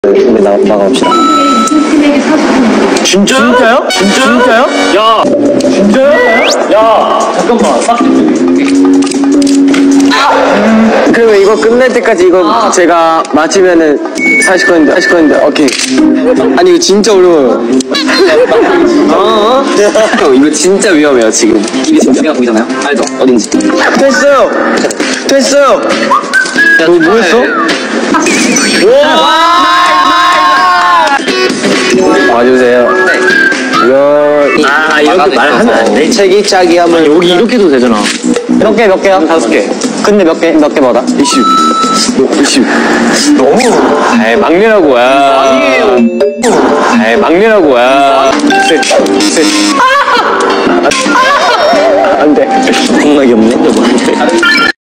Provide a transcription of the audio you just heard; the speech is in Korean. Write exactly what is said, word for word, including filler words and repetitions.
우리 나, 나가봅시다. 진짜요? 진짜요? 진짜요? 야! 진짜요? 야! 잠깐만. 그러면 이거 끝날 때까지 이거 아. 제가 맞히면은 사십 건인데, 사십 건인데, 오케이. 아니, 이거 진짜 어려워요. 어? 형, 이거 진짜 위험해요, 지금. 입이 진짜 위가 보이잖아요? 알죠? 어딘지. 됐어요! 됐어요! 야, 너 뭐 했어? 와주세요. 네. 이거. 아, 이렇게 말하면 안 돼? 책이 짝이 하면. 여기 이렇게 해도 되잖아. 몇 개, 몇 개야? 다섯 개. 근데 몇 개, 몇 개 받아? 이십. 이십. 너무. 아이, 막내라고, 야. 아니에요. 아이, 막내라고, 야. 셋. 셋. 안 돼. 겁나 귀엽네.